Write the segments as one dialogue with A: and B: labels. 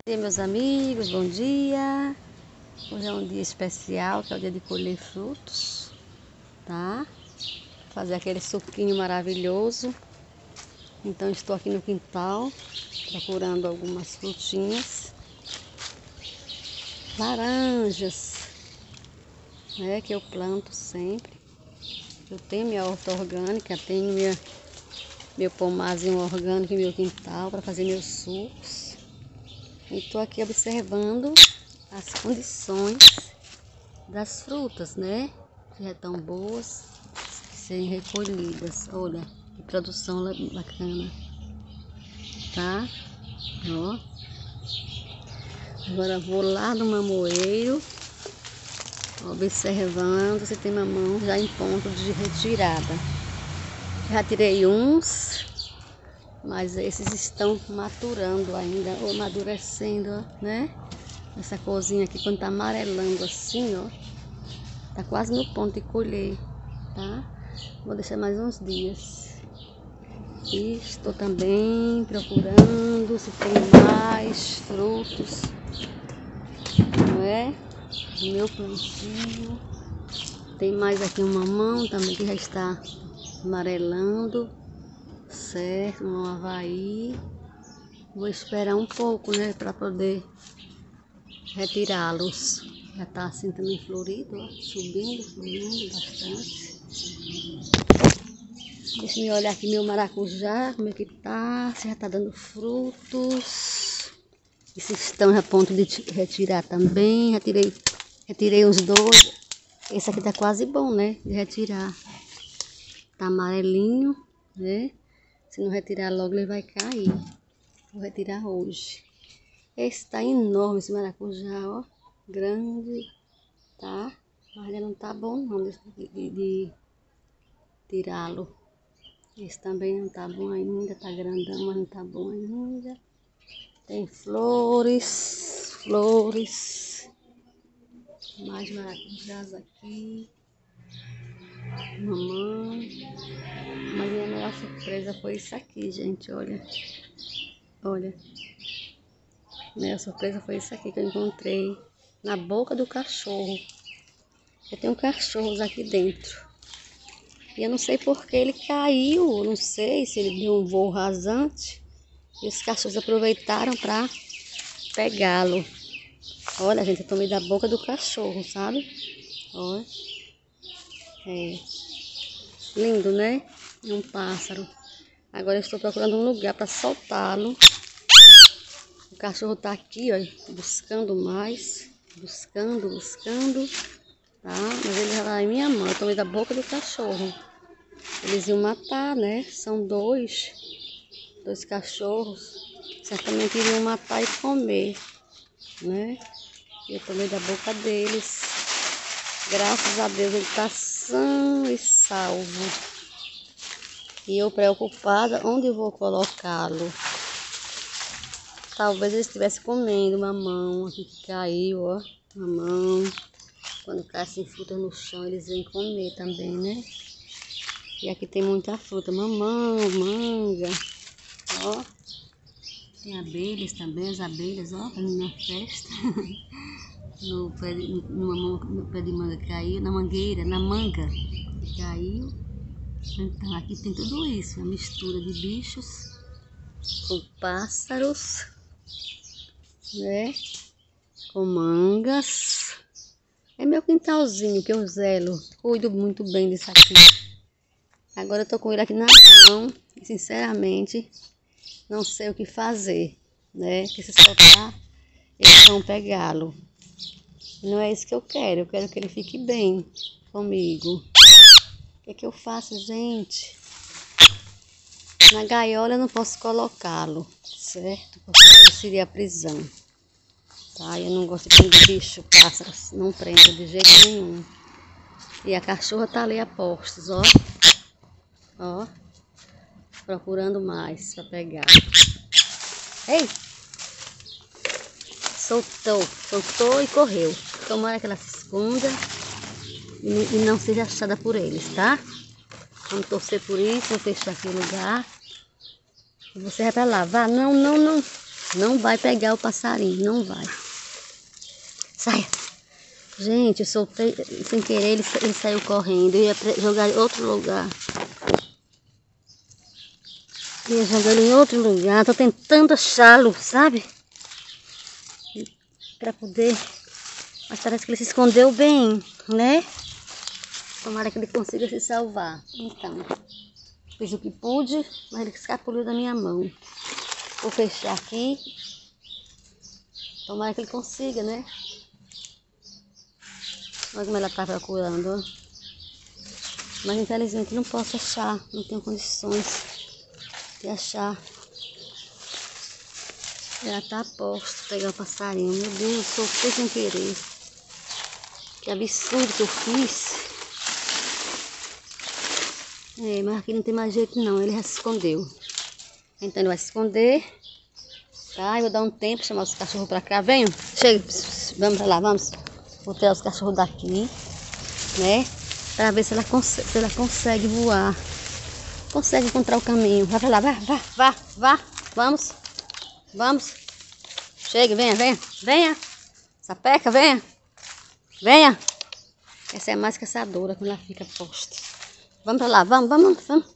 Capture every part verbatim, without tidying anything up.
A: E aí, meus amigos, bom dia. Hoje é um dia especial, que é o dia de colher frutos, tá? Fazer aquele suquinho maravilhoso. Então estou aqui no quintal, procurando algumas frutinhas. Laranjas, né, que eu planto sempre. Eu tenho minha horta orgânica, tenho minha, meu pomarzinho orgânico em meu quintal para fazer meus sucos. E estou aqui observando as condições das frutas, né? Que já estão boas de serem recolhidas. Olha, que produção bacana, tá? Ó. Agora vou lá no mamoeiro, observando se tem mamão já em ponto de retirada. Já tirei uns, mas esses estão maturando ainda, ou amadurecendo, ó, né? Essa corzinha aqui, quando tá amarelando assim, ó, tá quase no ponto de colher, tá? Vou deixar mais uns dias. E estou também procurando se tem mais frutos, não é? Do meu plantio. Tem mais aqui um mamão também que já está amarelando, certo? Um Havaí. Vou esperar um pouco, né, para poder retirá-los. Já tá assim também florido, ó, subindo, subindo bastante. Deixa eu olhar aqui meu maracujá, como é que tá, se já tá dando frutos. Esses estão a ponto de retirar também. Retirei, retirei uns dois. Esse aqui tá quase bom, né, de retirar. Tá amarelinho, né? Se não retirar logo, ele vai cair. Vou retirar hoje. Esse tá enorme, esse maracujá, ó. Grande, tá? Mas ainda não tá bom não de, de, de tirá-lo. Esse também não tá bom ainda, tá grandão, mas não tá bom ainda. Tem flores, flores. Mais maracujás aqui. Mamão. Mas a maior surpresa foi isso aqui, gente, olha. Olha. A maior surpresa foi isso aqui que eu encontrei na boca do cachorro. Eu tenho cachorros aqui dentro. E eu não sei porque ele caiu, não sei se ele deu um voo rasante. E os cachorros aproveitaram para pegá-lo. Olha, gente, eu tomei da boca do cachorro, sabe? Olha. É. Lindo, né? É um pássaro. Agora eu estou procurando um lugar para soltá-lo. O cachorro tá aqui, ó, buscando mais. Buscando, buscando. Tá? Mas ele já tá em minha mão. Eu tomei da boca do cachorro. Eles iam matar, né? São dois. Dois cachorros. Certamente iriam matar e comer, né? Eu tomei da boca deles. Graças a Deus ele está são e salvo. E eu preocupada onde eu vou colocá-lo. Talvez ele estivesse comendo mamão aqui que caiu, ó. Mamão. Quando cai assim fruta no chão, eles vêm comer também, né? E aqui tem muita fruta. Mamão, manga. Ó. Tem abelhas também, as abelhas, ó, na festa. No pé, de, no, no pé de manga que caiu, na mangueira, na manga que caiu. Então aqui tem tudo isso, uma mistura de bichos com pássaros, né? Com mangas. É meu quintalzinho que eu zelo, cuido muito bem disso aqui. Agora eu tô com ele aqui na mão e sinceramente não sei o que fazer, né? Que se soltar, eles vão pegá-lo. Não é isso que eu quero, eu quero que ele fique bem comigo. O que é que eu faço, gente? Na gaiola eu não posso colocá-lo, certo? Porque aí seria a prisão. Tá? Eu não gosto de prender bicho, pássaros, não prendo de jeito nenhum. E a cachorra tá ali a postos, ó. Ó. Procurando mais para pegar. Ei! Soltou, soltou e correu. Tomara que ela se esconda e, e não seja achada por eles, tá? Vamos torcer por isso, vou fechar aqui o lugar. E você vai pra lá, vá, não, não, não. Não vai pegar o passarinho, não vai. Saia. Gente, eu soltei sem querer, ele, ele saiu correndo. Eu ia jogar em outro lugar. Eu ia jogar ele em outro lugar. Tô tentando achá-lo, sabe? Pra poder... Mas parece que ele se escondeu bem, né? Tomara que ele consiga se salvar. Então, fiz o que pude, mas ele escapuliu da minha mão. Vou fechar aqui. Tomara que ele consiga, né? Olha como ela tá procurando, ó. Mas infelizmente não posso achar, não tenho condições de achar. Ela tá a posto pegar o passarinho. Meu Deus, eu soltei sem querer. Que absurdo que eu fiz. É, mas aqui não tem mais jeito não, ele já se escondeu. Então ele vai se esconder. Tá, eu vou dar um tempo, chamar os cachorros pra cá. Venham, chega, vamos pra lá, vamos. Vou tirar os cachorros daqui, né? Pra ver se ela, consegue, se ela consegue voar. Consegue encontrar o caminho. Vai pra lá, vai, vai, vá, vá. Vamos, vamos. Chega, venha, venha, venha. Sapeca, venha. Venha. Essa é a mais caçadora quando ela fica posta. Vamos pra lá, vamos, vamos, vamos.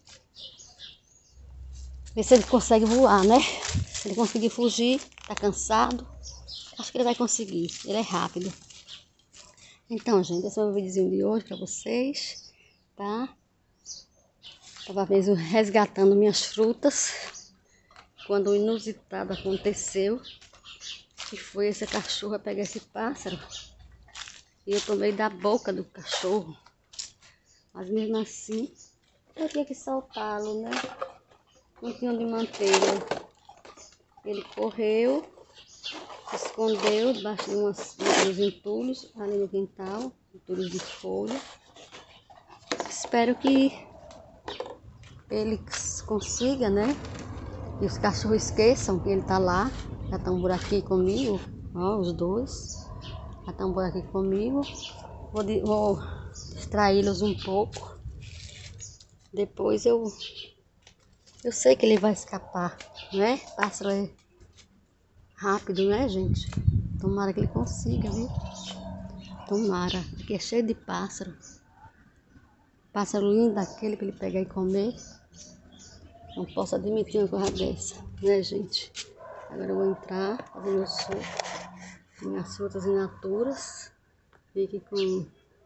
A: Ver se ele consegue voar, né? Se ele conseguir fugir, tá cansado. Acho que ele vai conseguir, ele é rápido. Então, gente, esse é o meu videozinho de hoje pra vocês, tá? Tava mesmo resgatando minhas frutas quando o inusitado aconteceu, que foi essa cachorra pegar esse pássaro. E eu tomei da boca do cachorro. Mas mesmo assim, eu tinha que soltá-lo, né? Não tinha onde mantê-lo. Ele correu, se escondeu debaixo de umas, uns entulhos ali no quintal, entulhos de folha. Espero que ele consiga, né? E os cachorros esqueçam que ele tá lá. Já estão por aqui comigo, ó, os dois. Já estão por aqui comigo. Vou, vou distraí-los um pouco. Depois eu... Eu sei que ele vai escapar, né? Pássaro é rápido, né, gente? Tomara que ele consiga, viu? Tomara. Aqui é cheio de pássaro. Pássaro lindo daquele para ele pegar e comer. Não posso admitir uma coisa dessa, né, gente? Agora eu vou entrar, fazer meu suco, minhas frutas in naturas. Fique com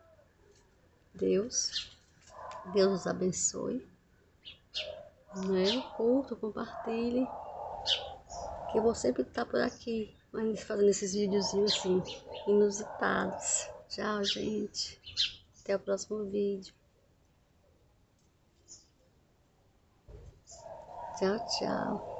A: Deus. Deus os abençoe. Né? Curta, compartilhe. Que eu vou sempre estar por aqui, mas fazendo esses videozinhos assim, inusitados. Tchau, gente. Até o próximo vídeo. Tchau, tchau.